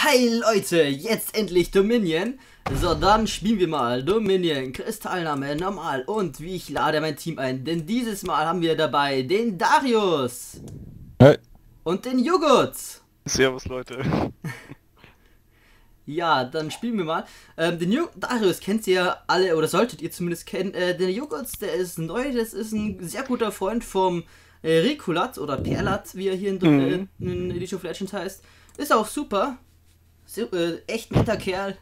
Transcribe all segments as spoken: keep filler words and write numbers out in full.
Hi Leute, jetzt endlich Dominion. So, dann spielen wir mal Dominion, Kristallname, normal. Und wie ich lade mein Team ein, denn dieses Mal haben wir dabei den Darius. Hey. Und den Joghurt. Servus Leute. Ja, dann spielen wir mal. Ähm, den Ju Darius kennt ihr ja alle, oder solltet ihr zumindest kennen. Äh, der Joghurt, der ist neu, das ist ein sehr guter Freund vom äh, Rikulat oder Perlat, wie er hier in, Mhm. äh, in League of Legends heißt. Ist auch super. So, äh, echt netter Kerl.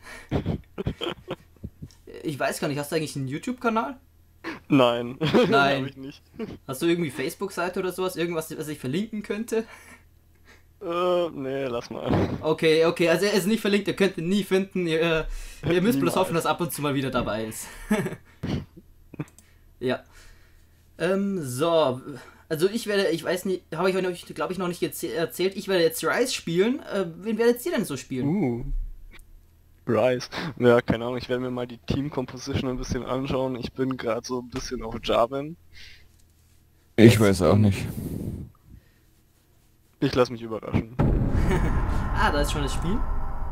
Ich weiß gar nicht, hast du eigentlich einen YouTube-Kanal? Nein. Nein. Hab ich nicht. Hast du irgendwie Facebook-Seite oder sowas? Irgendwas, was ich verlinken könnte? Äh, nee, lass mal. Okay, okay, also er ist nicht verlinkt, ihr könnt ihn nie finden. Ihr, äh, ihr müsst bloß Niemals. hoffen, dass ab und zu mal wieder dabei ist. Ja. Ähm, so. Also ich werde, ich weiß nicht, habe ich euch, glaube ich, noch nicht erzählt, ich werde jetzt Rise spielen. Äh, wen werdet ihr denn so spielen? Uh. Rise. Ja, keine Ahnung, ich werde mir mal die Team Composition ein bisschen anschauen. Ich bin gerade so ein bisschen auf Jarvan. Ich weiß auch nicht. Ich lasse mich überraschen. Ah, da ist schon das Spiel.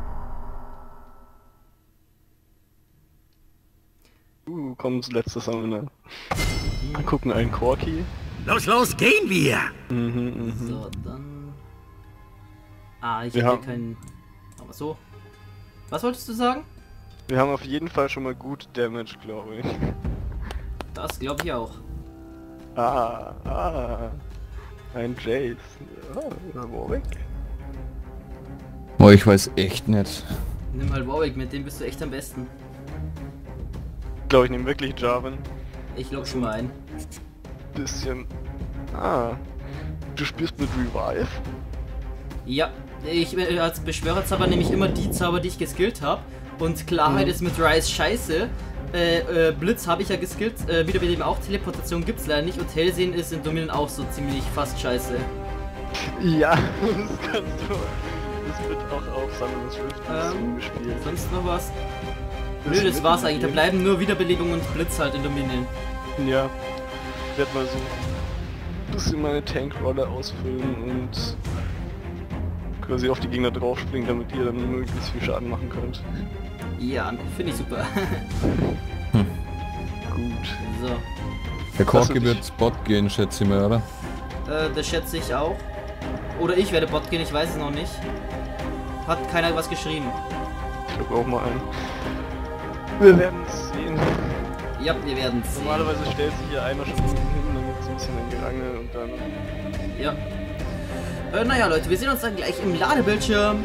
Uh, kommt das letzte Summoner. Mal gucken, ein Corki. Los, los, gehen wir! Mhm, mhm. So, dann... Ah, ich Wir habe haben- keinen... Aber so. Was wolltest du sagen? Wir haben auf jeden Fall schon mal gut Damage, glaube ich. Das glaube ich auch. Ah, ah. Ein Jace. Ah, Warwick. Oh, ich weiß echt nicht. Nimm mal Warwick, mit dem bist du echt am besten. Ich glaube, ich nehme wirklich Jarvan. Ich log schon mal ein. Bisschen. Ah. Du spielst mit Revive? Ja, ich äh, als Beschwörerzauber nehme ich immer die Zauber, die ich geskillt habe. Und Klarheit Mhm. ist mit Rise scheiße. Äh, äh, Blitz habe ich ja geskillt, äh, wieder mit dem auch. Teleportation gibt's leider nicht. Und Hellsehen ist in Dominion auch so ziemlich fast scheiße. Ja, das kannst du. Das wird auch auf Summoners Rift Ähm, gespielt. Sonst noch was? Nö, das war's eigentlich. Da bleiben nur Wiederbelebung und Blitz halt in Dominion. Ja. Ich werde mal so ein bisschen meine Tankrolle ausfüllen und quasi auf die Gegner draufspringen, damit ihr dann möglichst viel Schaden machen könnt. Ja, finde ich super. Gut. So, Der Korki dich- wird Spot gehen, schätze ich mal, oder? äh, das schätze ich auch. Oder ich werde Bot gehen, ich weiß es noch nicht. Hat keiner was geschrieben. Ich glaube auch mal ein. Wir werden es sehen. Ja, wir werden sehen. Normalerweise stellt sich hier einer schon hin, dann wird es ein bisschen ein Gerangel und dann... Ja. Äh, naja, Leute, wir sehen uns dann gleich im Ladebildschirm.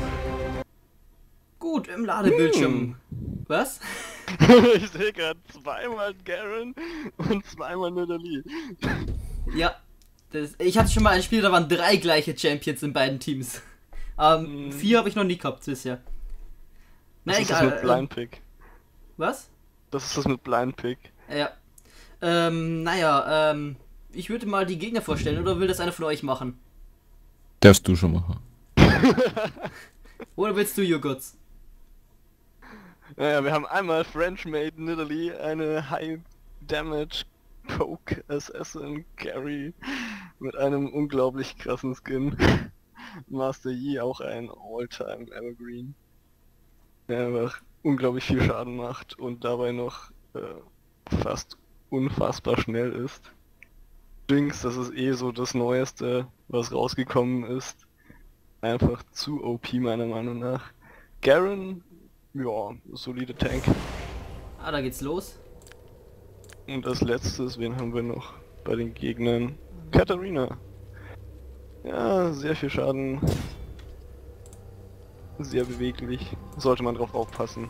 Gut, im Ladebildschirm. Was? Ich sehe gerade zweimal Garen und zweimal Nidalee. Ja. Das, ich hatte schon mal ein Spiel, da waren drei gleiche Champions in beiden Teams. Ähm, Mhm. vier habe ich noch nie gehabt bisher. Na Das ist das egal. mit äh, Blind Pick. was? Das ist das mit Blind Pick. Ja. Ähm, naja, ähm, ich würde mal die Gegner vorstellen, oder will das einer von euch machen? Darfst du schon machen. Oder willst du, Joghurts? Naja, wir haben einmal French Made Nidalee, eine High Damage Poke Assassin Carry mit einem unglaublich krassen Skin. Master Yi auch ein All-Time Evergreen. Der einfach unglaublich viel Schaden macht und dabei noch äh, fast unfassbar schnell ist. Jinx, das ist eh so das Neueste, was rausgekommen ist. Einfach zu O P meiner Meinung nach. Garen, ja, solide Tank. Ah, da geht's los. Und als letztes, wen haben wir noch bei den Gegnern? Katharina. Ja, sehr viel Schaden. Sehr beweglich. Sollte man drauf aufpassen.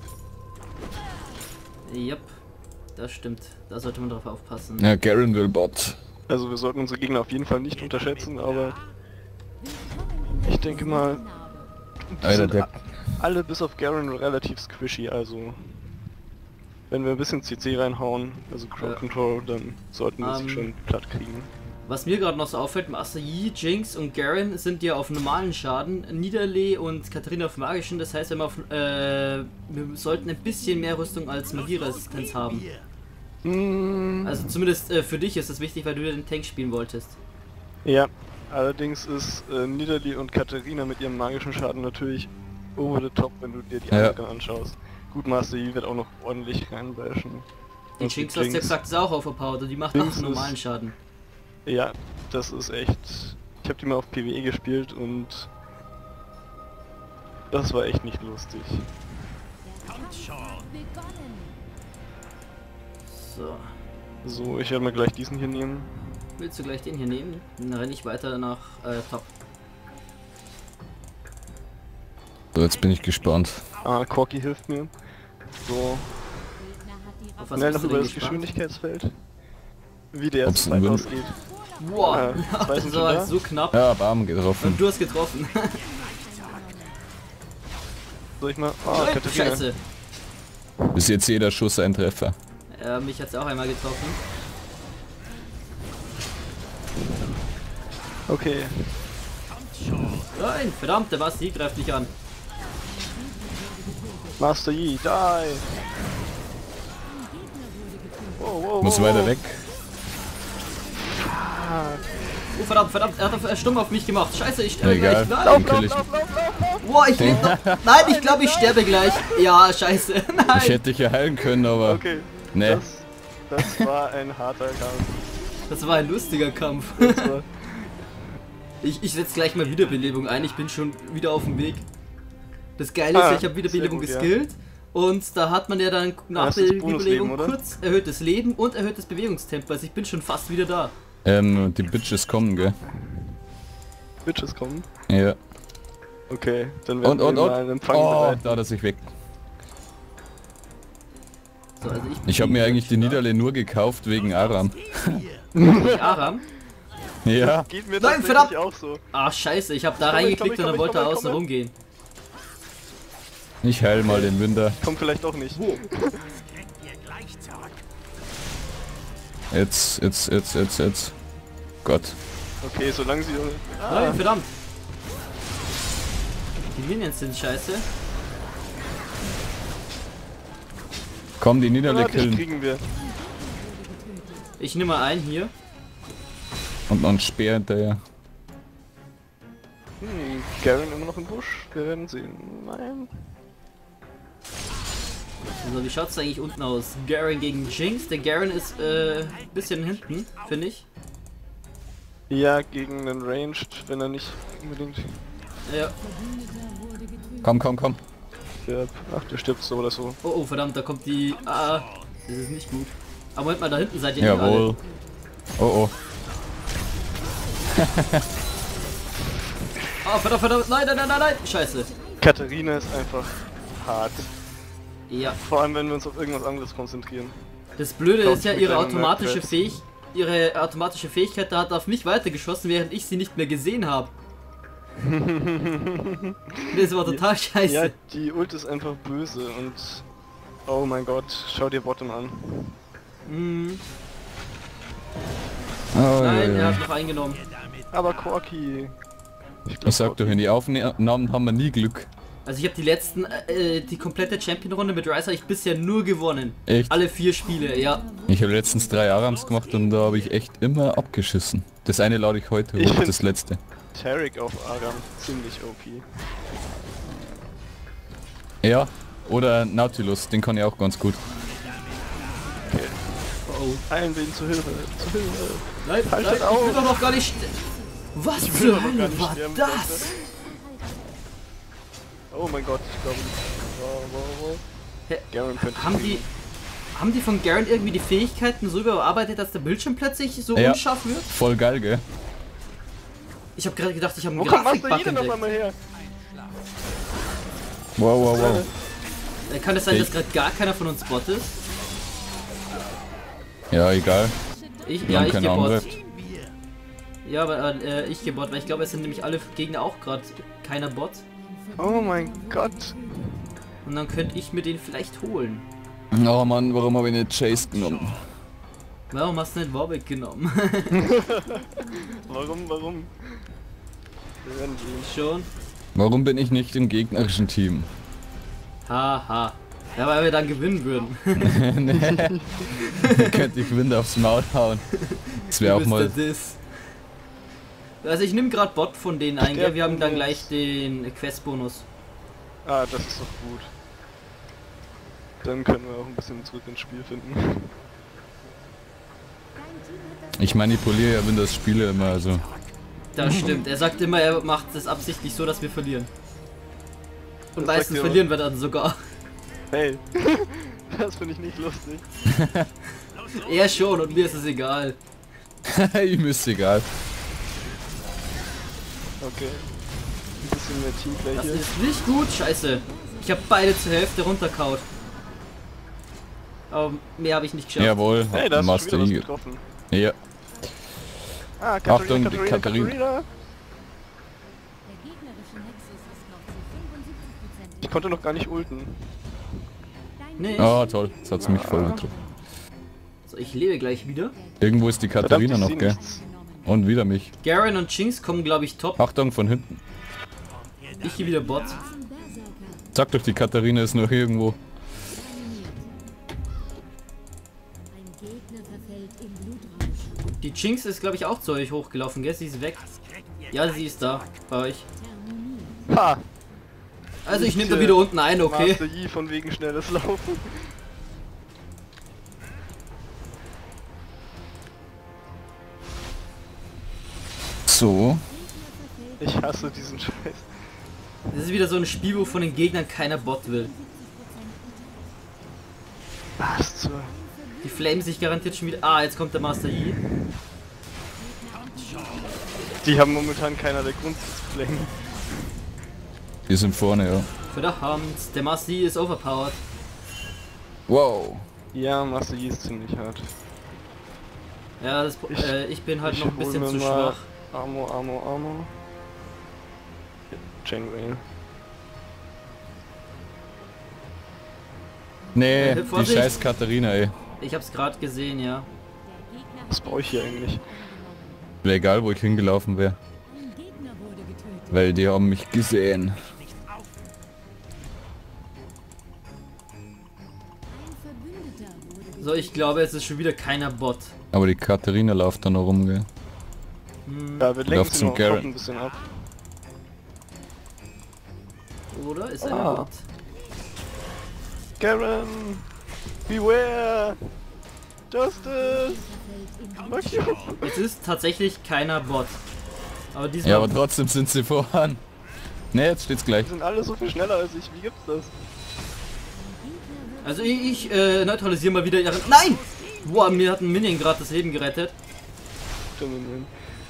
Yep, das stimmt. Da sollte man drauf aufpassen. Ja, Garen will Bot. Also wir sollten unsere Gegner auf jeden Fall nicht unterschätzen, aber ich denke mal, die Alter, sind der... a- alle bis auf Garen relativ squishy, also wenn wir ein bisschen C C reinhauen, also Crowd Ja. Control, dann sollten wir sie Ähm, schon platt kriegen. Was mir gerade noch so auffällt, Master Yi, Jinx und Garen sind ja auf normalen Schaden, Nidalee und Katharina auf magischen, das heißt, wenn wir, auf, äh, wir sollten ein bisschen mehr Rüstung als Magieresistenz haben. Mm, Also zumindest äh, für dich ist das wichtig, weil du ja den Tank spielen wolltest. ja, Allerdings ist äh, Nidalee und Katharina mit ihrem magischen Schaden natürlich over the top, wenn du dir die Ja. anderen anschaust. Gut, Master Yi wird auch noch ordentlich reinbashen. Die Und Jinx, hast du ja gesagt, ist auch overpowered und die macht auch Jinx normalen ist- Schaden. Ja, das ist echt... Ich habe die mal auf PvE gespielt und... Das war echt nicht lustig. So. So, ich werde mal gleich diesen hier nehmen. Willst du gleich den hier nehmen? Dann renne ich weiter nach äh, Top. So, jetzt bin ich gespannt. Ah, Corki hilft mir. So, Auf was schnell bist noch du über denn das gespannt? Geschwindigkeitsfeld. Wie der Ob's erste ein Fight Win- ausgeht. Wow, Ah, zwei das sind schon war da? so knapp. Ja, Barm getroffen. Und du hast getroffen. Soll ich mal... Ah, Nein, Katharina. Scheiße. Bis jetzt jeder Schuss ein Treffer. Ja, mich hat's auch einmal getroffen. Okay. Nein, verdammt, der Basti greift dich an. Master Yi, die! Wow, wow, Muss wow, weiter wow. weg. Oh verdammt, verdammt, er hat auf, er stumm auf mich gemacht. Scheiße, ich Ja, sterbe egal. gleich. Den Nein, kill ich. boah, ich lebe noch. Nein, ich glaube, ich sterbe gleich. Ja, scheiße. Ich Nein. hätte dich ja heilen können, aber... Okay. Nee. Das, das war ein harter Kampf. Das war ein lustiger Kampf. Das war, Ich, ich setze gleich mal Wiederbelebung ein. Ich bin schon wieder auf dem Weg. Das Geile ist, Ah, ja, ich habe Wiederbelebung sehr gut, geskillt. Und da hat man ja dann nach hast der das Bonusleben, Wiederbelebung oder? kurz erhöhtes Leben und erhöhtes Bewegungstempo. Also ich bin schon fast wieder da. Ähm, die Bitches kommen, gell? Bitches kommen. Ja. Okay, dann werden Und, und, wir mal einen und. Empfang Oh, bereit. da hat er sich weg. So, also ich Ich habe mir eigentlich die Niederlande nur gekauft wegen Aram. Aram. Ja. Geht mir Nein, tatsächlich verdammt! auch so. Ah, scheiße, ich habe da Komm, ich, reingeklickt komm, und dann ich, wollte komm, er ich, außen komm, rum gehen. Ich heil mal den Winder. Kommt vielleicht auch nicht. Jetzt, jetzt, jetzt, jetzt, jetzt. Gott. Okay, solange sie... Ah, Nein, verdammt. Die Minions sind scheiße. Komm, die ah, Niederlande dich killen. kriegen wir. Ich nehme mal einen hier. Und noch ein Speer hinterher. Hm, Garen immer noch im Busch? Wir werden sehen. Nein. Also wie schaut's eigentlich unten aus? Garen gegen Jinx. Der Garen ist äh, bisschen hinten, finde ich. Ja, gegen den Ranged, wenn er nicht unbedingt Ja. Komm, komm, komm. stirbt. Ach, der stirbt so oder so. Oh, oh, verdammt, da kommt die... Ah, das ist nicht gut. Aber Moment mal, da hinten seid ihr nicht Jawohl. Oh, oh. alle. Ah, verdammt, verdammt, nein, nein, nein, nein, nein. Scheiße. Katharina ist einfach hart. Ja. Vor allem, wenn wir uns auf irgendwas anderes konzentrieren. Das Blöde Kommt ist ja, mit ihre deinem automatische Nerdfest. Fähig... Ihre automatische Fähigkeit da hat auf mich weitergeschossen, während ich sie nicht mehr gesehen habe. Das war total scheiße. Ja, die Ult ist einfach böse und... Oh mein Gott, schau dir Bottom an. Mhm. Oh, Nein, ja, er ja. hat noch eingenommen. Aber Corki... glaub, Ich sag doch, in die Aufnahmen haben wir nie Glück. Also ich habe die letzten, äh, die komplette Champion-Runde mit Ryze habe ich bisher nur gewonnen. Echt? Alle vier Spiele, ja. Ich habe letztens drei Arams gemacht und da habe ich echt immer abgeschissen. Das eine lade ich heute Ich hoch, find- das letzte. Tarek auf Aram, ziemlich O P. Ja, oder Nautilus, den kann ich auch ganz gut. Okay. Oh, oh. Eilen wir ihn zu Hilfe, zu Hilfe. Nein, Haltet nein, ich auf. will doch noch gar nicht... st- Was will zur doch noch gar Hölle nicht war sterben, das? Oh mein Gott, ich glaube nicht. Wow, wow, wow. Hä, Garen könnte Haben die... Haben die von Garen irgendwie die Fähigkeiten so überarbeitet, dass der Bildschirm plötzlich so Ja. unscharf wird? Voll geil, gell? Ich habe gerade gedacht, ich habe Wo einen kommt Master Yi Grafikbug denn auf entdeckt. einmal her? Wow, wow, wow. Äh, Kann es sein, Ich- dass gerade gar keiner von uns Bot ist? Ja, egal. Ich, Wir ja, haben ich keine geh Bot. andere. Ja, aber äh, ich geh Bot, weil ich glaube, es sind nämlich alle Gegner auch gerade keiner Bot. Oh mein Gott. Und dann könnte ich mir den vielleicht holen. Oh Mann, warum habe ich nicht Chase genommen? Warum hast du nicht Warwick genommen? Warum, warum? Wir werden sehen. Schon. Warum bin ich nicht im gegnerischen Team? Haha. Ja, weil wir dann gewinnen würden. Nee. Könnte ich Wind aufs Maul hauen. Das wäre Du auch bist mal... der Diss. Also ich nehme gerade Bot von denen ein, Der gell? Wir haben dann Bonus. gleich den Quest-Bonus. Ah, das ist doch gut. Dann können wir auch ein bisschen zurück ins Spiel finden. Ich manipuliere ja Windows Spiele immer, also. Das stimmt. Er sagt immer, er macht es absichtlich so, dass wir verlieren. Und Das meistens sagt er verlieren wir dann sogar. Hey, das finde ich nicht lustig. Er schon und mir ist es egal. Ihm ist egal. Okay. Ein bisschen mehr Teamplay Das hier. ist nicht gut. Scheiße. Ich habe beide zur Hälfte runterkaut. Aber mehr habe ich nicht geschafft. Hey, Jawohl, da hast du schon Master wieder was Yi. getroffen. Ja. Ah, Katharina, Achtung, die Katharina, Katharina. Katharina. Ich konnte noch gar nicht ulten. Nee. Oh, toll. Jetzt hat's mich voll getroffen. So, ich lebe gleich wieder. Irgendwo ist die Katharina Verdammt, ich noch, seh gell? nichts. Und wieder mich. Garen und Jinx kommen, glaube ich, top. Achtung, von hinten. Ich gehe wieder Bot. Sag doch, die Katharina ist noch irgendwo. Die Jinx ist, glaube ich, auch zu euch hochgelaufen, gell? Sie ist weg. Ja, sie ist da. Bei euch. Ha! Also ich Nicht, nehme da äh, wieder unten ein, okay? Master Yi von wegen schnelles Laufen. So. Ich hasse diesen Scheiß. Das ist wieder so ein Spiel, wo von den Gegnern keiner Bot will. Was zur... Die flamen sich garantiert schon wieder. Ah, jetzt kommt der Master Yi. Die haben momentan keinerlei Grund zu flanken. Wir sind vorne, ja. Verdammt, der Master Yi ist overpowered. Wow. Ja, Master Yi ist ziemlich hart. Ja, das, Ich- äh, ich bin halt ich noch ein hol bisschen mir zu mal- schwach. Armo, Armo, Armo. Jangway. Nee, Äh, die Vorsicht. scheiß Katharina, ey. Ich hab's gerade gesehen, ja. Was brauche ich hier eigentlich? Wäre egal, wo ich hingelaufen wäre. Weil die haben mich gesehen. So, ich glaube, es ist schon wieder keiner Bot. Aber die Katharina läuft da noch rum, gell. Hm, Ja, wir lenken Läuft sie zum noch Garen. top ein bisschen ab. oder? Ist er Ah. Bot? Garen! Beware! Justice! Fuck you! Es ist tatsächlich keiner Bot. Aber diesmal... Ja, aber trotzdem sind sie voran. Ne, jetzt steht's gleich. Die sind alle so viel schneller als ich. Wie gibt's das? Also ich, ich äh, neutralisiere mal wieder ihren... Nein! Boah, mir hat ein Minion gerade das Leben gerettet. Gentleman.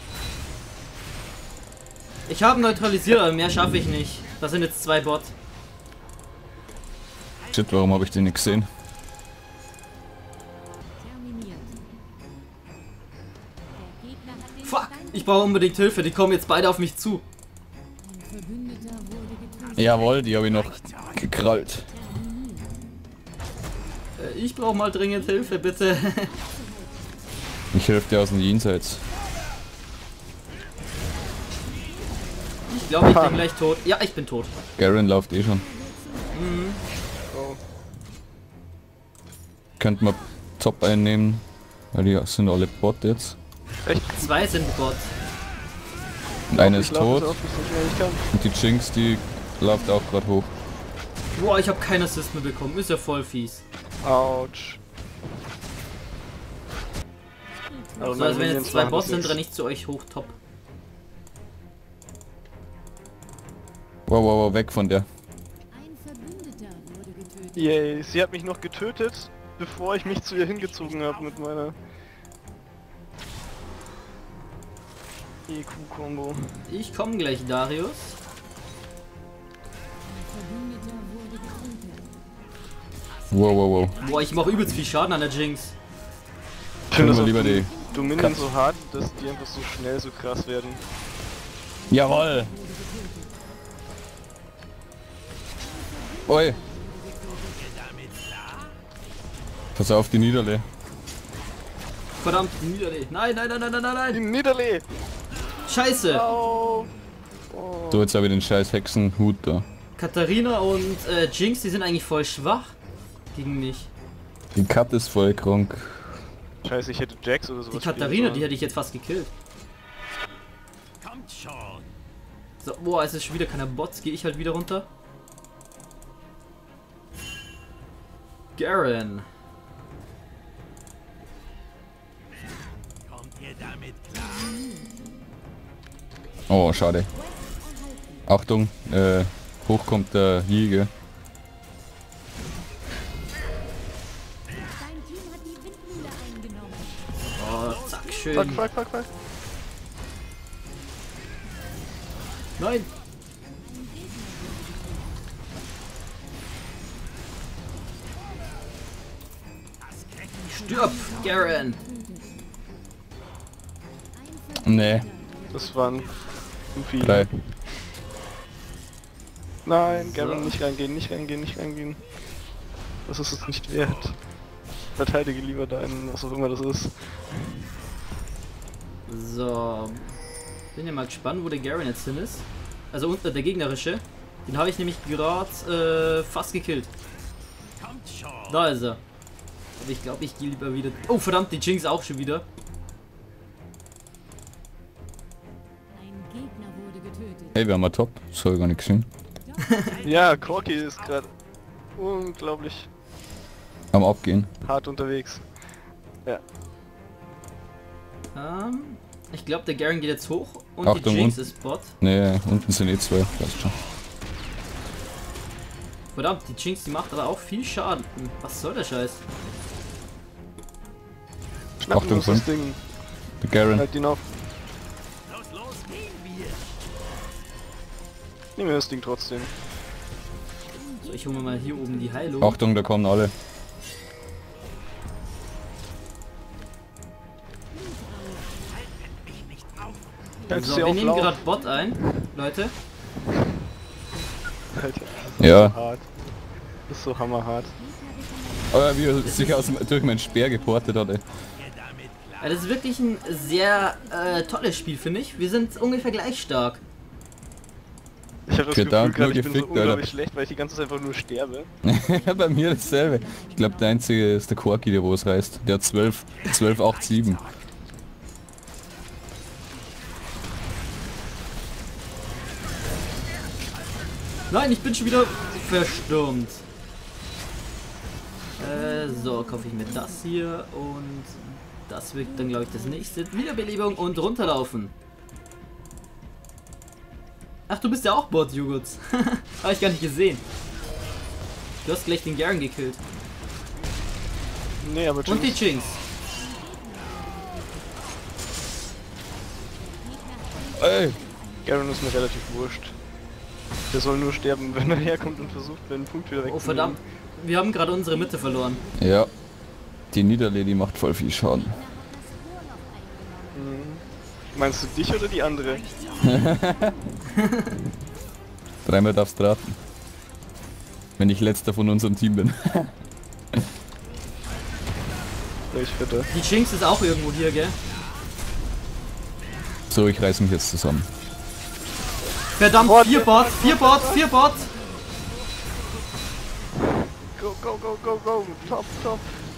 Ich habe neutralisiert, aber mehr schaffe ich nicht. Das sind jetzt zwei Bots. Shit, warum habe ich den nicht gesehen? Fuck! Ich brauche unbedingt Hilfe, die kommen jetzt beide auf mich zu. Jawohl, die habe ich noch gekrallt. Äh, ich brauche mal dringend Hilfe, bitte. Ich helfe dir aus dem Jenseits. Ich glaube, ich bin gleich tot. Ja, ich bin tot. Garen läuft eh schon. Oh. Könnte man Top einnehmen. Weil die sind alle Bot jetzt. Echt? Zwei sind Bots. Und einer Ich ist lauf tot. so oft, so schnell ich kann. Und die Jinx, die läuft auch gerade hoch. Boah, ich habe keinen Assist mehr bekommen. Ist ja voll fies. Autsch. Aber So, also wenn meine jetzt zwei Minions Bots machen sind, das renne ich zu euch hoch top. Wow, wow, wow, weg von der. nichts. Yay, sie hat mich noch getötet, bevor ich mich zu ihr hingezogen habe mit meiner E Q-Kombo. Ich komme gleich, Darius. Wow, wow, wow. Boah, ich mache übelst viel Schaden an der Jinx. Ich finde wir das lieber auch die Dominion so hart, dass die einfach so schnell so krass werden. Jawohl! Oi! Pass auf, die Niederle. Verdammt, Niederle. Nein, nein, nein, nein, nein, nein, Die nein. Niederlee! Scheiße. Au! Oh. So, jetzt habe ich den scheiß Hexenhut da. Katharina und äh, Jinx, die sind eigentlich voll schwach gegen mich. Die Kat ist voll krank. Scheiße, ich hätte Jax oder sowas Die spielen Katharina, sollen. die hätte ich jetzt fast gekillt. So, boah, es ist schon wieder keiner Bots, gehe ich halt wieder runter. Garen. Kommt ihr damit klar? Oh, schade. Achtung, äh, hoch kommt der Jäger. Dein Team hat die Windmühle eingenommen. Oh, zack, Fuck, schön. fuck, fuck, fuck. Nein! Stirb, Garen! Nee, Das waren zu viele. drei. Nein, Garen, So. nicht reingehen, nicht reingehen, nicht reingehen. Das ist es nicht wert. Verteidige lieber deinen, was auch immer das ist. So. Bin ja mal gespannt, wo der Garen jetzt hin ist. Also unter der gegnerische. Den habe ich nämlich gerade äh, fast gekillt. Kommt schon. Da ist er. Aber ich glaube, ich gehe lieber wieder. Oh verdammt, die Jinx auch schon wieder. Ein Gegner wurde getötet. Hey, wir haben mal top. Das habe ich gar nicht gesehen. Ja, Corki ist gerade unglaublich Am Abgehen. hart unterwegs. Ähm, ich glaube, der Garen geht jetzt hoch und Achtung, die Jinx und- ist Bot. Nee, unten sind eh zwei. Passt schon. Verdammt, die Jinx, die macht aber auch viel Schaden. Hm, Was soll der Scheiß? Schnappen Achtung, uns das fünf. Ding. Der Garen. Halt ihn auf. Los, los, gehen wir. Nehmen wir das Ding trotzdem. So, ich hole mir mal hier oben die Heilung. Achtung, da kommen alle. Mich nicht auf. Hältst So, du sie wir auf nehmen Lauf? gerade Bot ein, Leute. Alter, Ja. so hart. Das ist so hammerhart. Aber wie er sich aus, dem- durch meinen Speer geportet hat, ey. Ihr damit klar. Ja, das ist wirklich ein sehr äh, tolles Spiel, finde ich. Wir sind ungefähr gleich stark. Ich habe das Für da Gefühl und gerade, nur ich bin so gefickt, Alter. unglaublich schlecht, weil ich die ganze Zeit einfach nur sterbe. Ja, bei mir dasselbe. Ich glaube, der einzige ist der Corki, der wo es reißt. Der hat zwölf, zwölf, acht, sieben. Nein, ich bin schon wieder verstürmt. Äh, so, kaufe ich mir das hier und das wird dann, glaube ich, das nächste. Wiederbelebung und runterlaufen. Ach, du bist ja auch Bot, Joghurts. Habe ich gar nicht gesehen. Du hast gleich den Garen gekillt. Nee, aber Und die Jinx, Jinx. Ey! Garen ist mir relativ wurscht. Der soll nur sterben, wenn er herkommt und versucht, einen Punkt wieder wegzunehmen. Oh, verdammt. Wir haben gerade unsere Mitte verloren. Ja. Die Niederlady macht voll viel Schaden. Mhm. Meinst du dich oder die andere? Dreimal darfst du raten. Wenn ich letzter von unserem Team bin. Ich bitte. Die Jinx ist auch irgendwo hier, gell? So, ich reiß mich jetzt zusammen. Verdammt, What vier the Bots, vier Bots, vier Bots. Go, go, go, go, go! Top, top!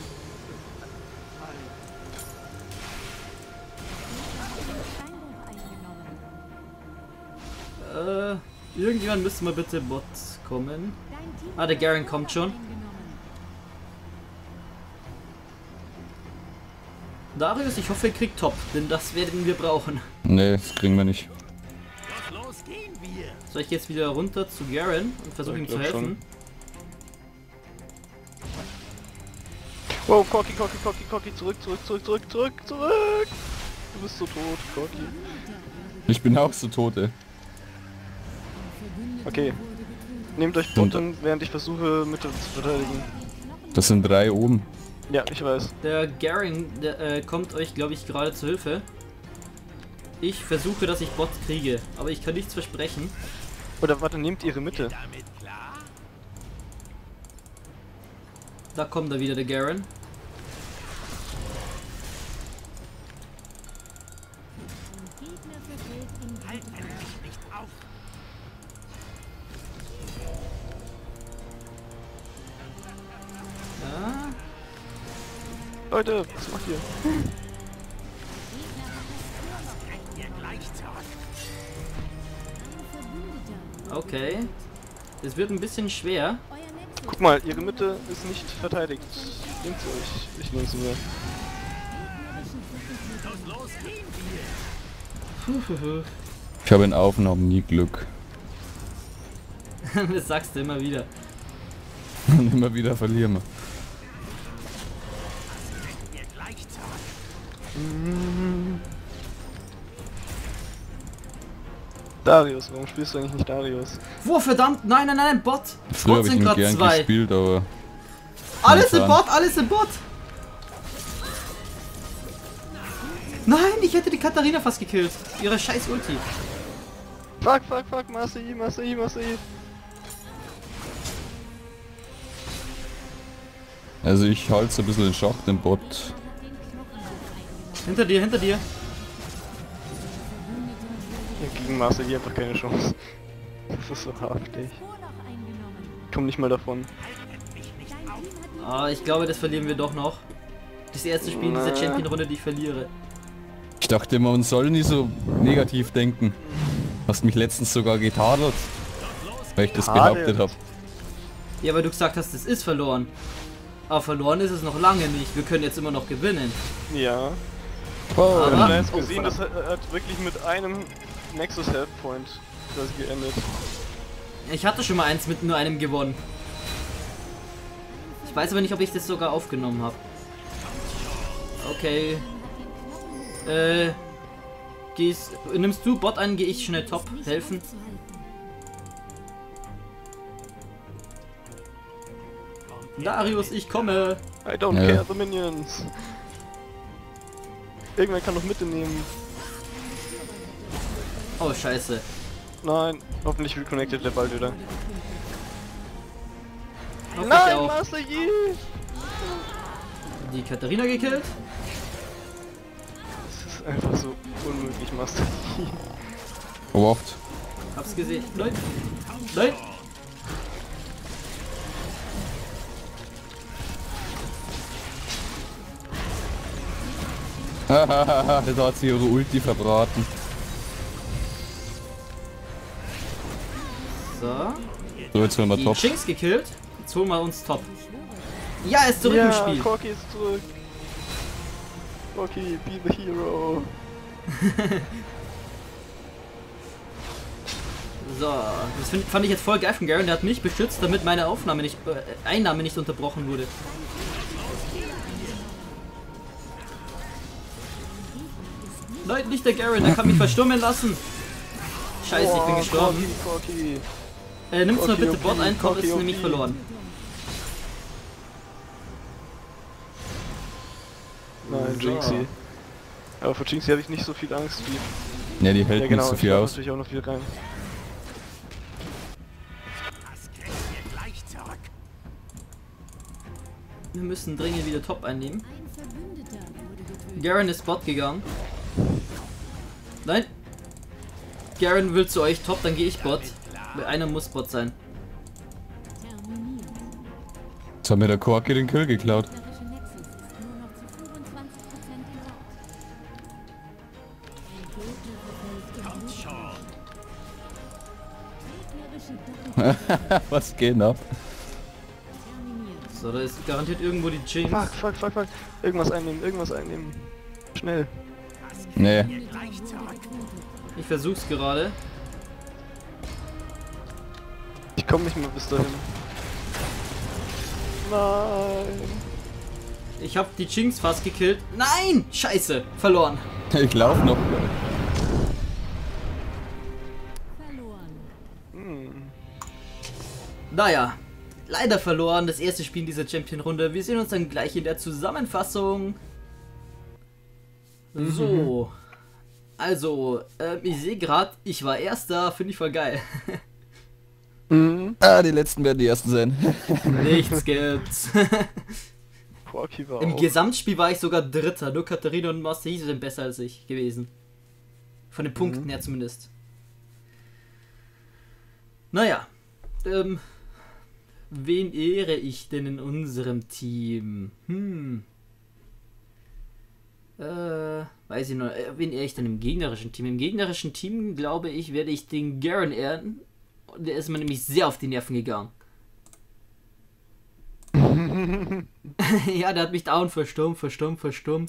Steinbruch eingenommen. Äh, irgendjemand müsste mal bitte Bot kommen. Dein Team Ah, der Garen kommt schon. eingenommen. Darius, ich hoffe, ihr kriegt Top, denn das werden wir brauchen. Nee, das kriegen wir nicht. Los, los, gehen wir. Soll ich jetzt wieder runter zu Garen und versuche Ich ihm zu glaub helfen? Wow, Corki, Corki, Corki, Corki, zurück, zurück, zurück, zurück, zurück, zurück! Du bist so tot, Corki. Ich bin auch so tot, ey. Okay. Nehmt euch Und- Botten, während ich versuche, Mitte zu verteidigen. Das sind drei oben. Ja, ich weiß. Der Garen, der äh, kommt euch, glaube ich, gerade zu Hilfe. Ich versuche, dass ich Bot kriege, aber ich kann nichts versprechen. Oder warte, nehmt ihre Mitte. Damit klar. Da kommt da wieder der Garen. Gegner verfällt in Halten mich nicht auf. Ja, Leute, was macht ihr? Ihr gleich zurück. Okay. Es wird ein bisschen schwer. Euer Nexus Guck mal, ihre Mitte ist nicht verteidigt. Nehmt sie euch. Ich nehme sie mir. Los, los, gehen wir. Ich habe in Aufnahmen nie Glück. Das sagst du immer wieder. Und immer wieder verlieren wir. Wir gleich zurück. Darius, warum spielst du eigentlich nicht Darius? Wo verdammt? Nein, nein, nein, Bot! Früher Bot habe ich sind ihn gerade gern zwei. gespielt, aber Alles im momentan- Bot, alles im Bot! Nein, ich hätte die Katharina fast gekillt. Ihre scheiß Ulti. Fuck, fuck, fuck, Marseille, Marseille, Marseille. Also ich halte so ein bisschen den Schacht im Bot. Hinter dir, hinter dir. Ja, gegen Marseille einfach keine Chance. Das ist so haftig. Vorloch eingenommen. Komm nicht mal davon. Dein Team hat Ah, ich glaube, das verlieren wir doch noch. Das erste Spiel in dieser Na. Champion-Runde, die ich verliere. Ich dachte immer, man soll nie so negativ denken. Hast mich letztens sogar getadelt, weil ich das Tadelt. behauptet habe. Ja, weil du gesagt hast, es ist verloren. Aber verloren ist es noch lange nicht. Wir können jetzt immer noch gewinnen. Ja. Aber- Ich habe jetzt Oh, gesehen, das verdammt. hat, hat wirklich mit einem Nexus Health Point das geendet. Ich hatte schon mal eins mit nur einem gewonnen. Ich weiß aber nicht, ob ich das sogar aufgenommen habe. Okay. Äh. Gehst, nimmst du Bot an, gehe ich schnell Top helfen. zu halten. Darius, ich komme. I don't Ja. care the minions. Irgendwer kann noch mitnehmen. Oh, scheiße. Nein, hoffentlich reconnected der bald wieder. Hoffe ich Nein, auch. Marseille! Die Katharina gekillt. Das ist einfach so unmöglich, Marseille. Obacht. Hab's gesehen. Nein. Nein. Hahaha, da hat sie ihre Ulti verbraten. So. So, jetzt sind wir Die top. Jinx gekillt. Jetzt holen wir uns Top. Ja, er ist zurück Ja, im Spiel. Corki ist zurück. Corki, be the hero. So, das find, fand ich jetzt voll geil von Garen. Der hat mich beschützt, damit meine Aufnahme nicht, äh, Einnahme nicht unterbrochen wurde. Nein, nicht der Garen, der kann mich verstummen lassen. Scheiße, ich bin Boah, gestorben. Corki, Corki. Äh, nimmst mal Corki, bitte Bot okay, ein, Top ist Corki, nämlich okay. verloren. Nein, So. Jinxie. Aber vor Jinxie habe ich nicht so viel Angst wie. Ja, die hält Ja genau, nicht so ich viel mach aus. natürlich auch noch viel rein. Das kriegen wir gleich zurück. Wir müssen dringend wieder Top einnehmen. Ein Verbündeter wurde getötet. Garen ist Bot gegangen. Nein. Garen will zu euch Top, dann gehe ich Bot. Weil einer muss Bot sein. Terminiert. Jetzt hat mir der Corki den Kill geklaut. Gegnerische Nexus ist nur noch zu fünfundzwanzig Prozent im Ort. Ein Gegner verfällt im Schon. Gegnerische Doppel Was geht ab? terminiert. So, da ist garantiert irgendwo die Jinx. Fuck, fuck, fuck, fuck. Irgendwas einnehmen, irgendwas einnehmen. Schnell. Nee. Gleich zurück. Ich versuch's gerade. Ich komme nicht mehr bis dahin. Nein. Ich habe die Jinx fast gekillt. Nein! Scheiße! Verloren. Ich lauf noch. Verloren. Hm. Naja, leider verloren. Das erste Spiel in dieser Champion-Runde. Wir sehen uns dann gleich in der Zusammenfassung. So. Also, ähm, ich sehe gerade, ich war Erster. Finde ich voll geil. Mhm. Ah, die letzten werden die ersten sein. Nichts gibt's. Corki war Im auch. Gesamtspiel war ich sogar Dritter. Nur Katharina und Marseille sind besser als ich gewesen. Von den Punkten her zumindest. Naja. Ähm, wen ehre ich denn in unserem Team? Hm. Äh, weiß ich noch. Äh, wen ehre ich denn im gegnerischen Team? Im gegnerischen Team, glaube ich, werde ich den Garen ehren. Und der ist mir nämlich sehr auf die Nerven gegangen. Ja, der hat mich dauernd verstummt, verstummt, verstummt.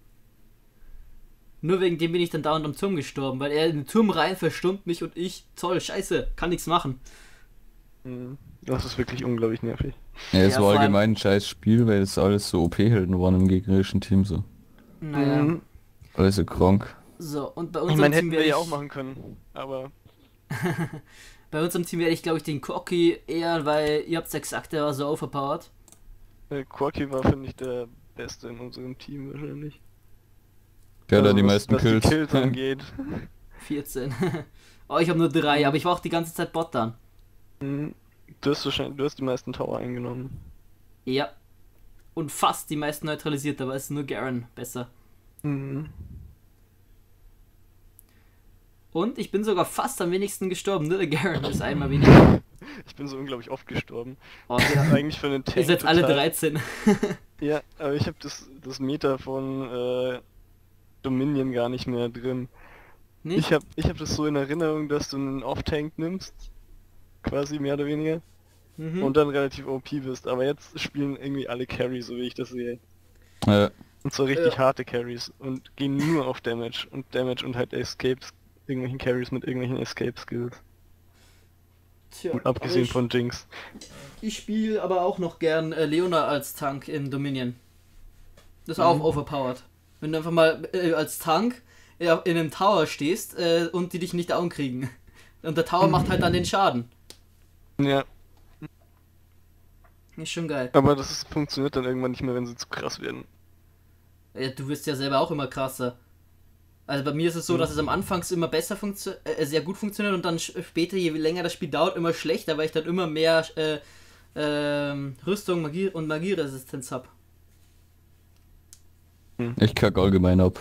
Nur wegen dem bin ich dann dauernd am Turm gestorben, weil er in den Turm rein verstummt mich und ich, toll, scheiße, kann nichts machen. Mhm. Das ist wirklich unglaublich nervig. Ja, es Ja, war vor allem- allgemein ein scheiß Spiel, weil es alles so O P-Helden waren im gegnerischen Team so. Naja, Mhm. Alles so krank. so, und bei Ich unserem meine, Team hätten werde wir ja ich, auch machen können, aber bei unserem Team werde ich, glaube ich, den Corky eher, weil ihr habt ja gesagt, der war so overpowered. äh, Quirky war, finde ich, der Beste in unserem Team wahrscheinlich. Der hat Also da die was- meisten was Kills. Die Kills angeht. vierzehn. Oh, ich habe nur drei, aber ich war auch die ganze Zeit Bot dann. Mhm. Du hast wahrscheinlich, du hast die meisten Tower eingenommen. Ja. Und fast die meisten neutralisiert, aber es ist nur Garen besser. Mhm. Und ich bin sogar fast am wenigsten gestorben, nur der Garen ist einmal weniger. Ich bin so unglaublich oft gestorben. Oh, Ich wir, bin eigentlich für einen Tank ihr seid alle total- dreizehn. Ja, aber ich habe das, das Meta von äh, Dominion gar nicht mehr drin. Nicht? Ich habe ich hab das so in Erinnerung, dass du einen Off-Tank nimmst, quasi mehr oder weniger, Mhm. und dann relativ O P bist. Aber jetzt spielen irgendwie alle Carries, so wie ich das sehe. Ja. Und zwar richtig Ja. harte Carries und gehen nur auf Damage und Damage und halt Escapes, irgendwelchen Carries mit irgendwelchen Escape-Skills. Tja, Und abgesehen aber ich, von Jinx. Ich spiele aber auch noch gern äh, Leona als Tank im Dominion. Das ist auch Mhm. overpowered. Wenn du einfach mal äh, als Tank äh, in einem Tower stehst äh, und die dich nicht down kriegen. Und der Tower macht halt dann den Schaden. Ja, Ist schon geil. aber das ist, funktioniert dann irgendwann nicht mehr, wenn sie zu krass werden. Ja, du wirst ja selber auch immer krasser. Also bei mir ist es so, Mhm. dass es am Anfang immer besser funktioniert, äh, sehr gut funktioniert und dann sch- später, je länger das Spiel dauert, immer schlechter, weil ich dann immer mehr äh, ähm, Rüstung Magie und Magieresistenz habe. Ich kack allgemein ab.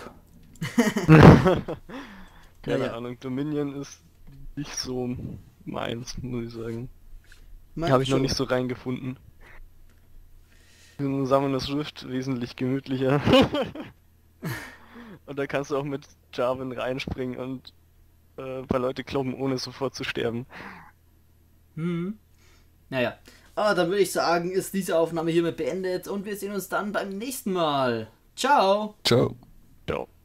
Keine Ja, ja. Ahnung, Dominion ist nicht so meins, muss ich sagen. Habe ich noch nicht so reingefunden. In Summoners Rift wesentlich gemütlicher. Und da kannst du auch mit Jarvan reinspringen und äh, ein paar Leute kloppen, ohne sofort zu sterben. Hm. Naja. Aber dann würde ich sagen, ist diese Aufnahme hiermit beendet und wir sehen uns dann beim nächsten Mal. Ciao! Ciao. Ciao.